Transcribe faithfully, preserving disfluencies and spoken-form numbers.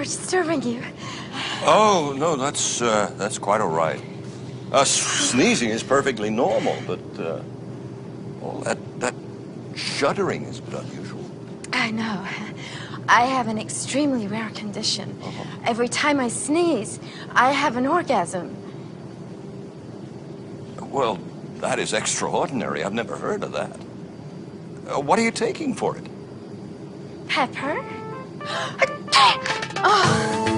for disturbing you. Oh, no, that's, uh, that's quite all right. Uh, sneezing is perfectly normal, but, uh, well, that, that shuddering is a bit unusual. I know. I have an extremely rare condition. Uh-huh. Every time I sneeze, I have an orgasm. Well, that is extraordinary. I've never heard of that. Uh, what are you taking for it? Pepper? Oh.